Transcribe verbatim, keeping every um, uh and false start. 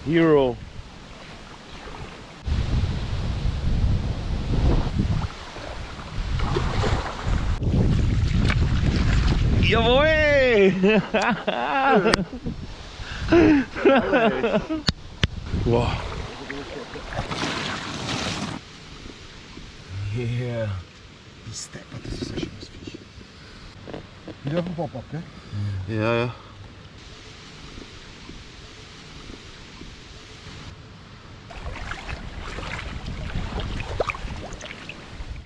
Hero. Jawohl! Wow. Yeah. Die Stepper, das ist ja schönes Viech. Wieder auf den Pop-Up, gell? Ja, ja.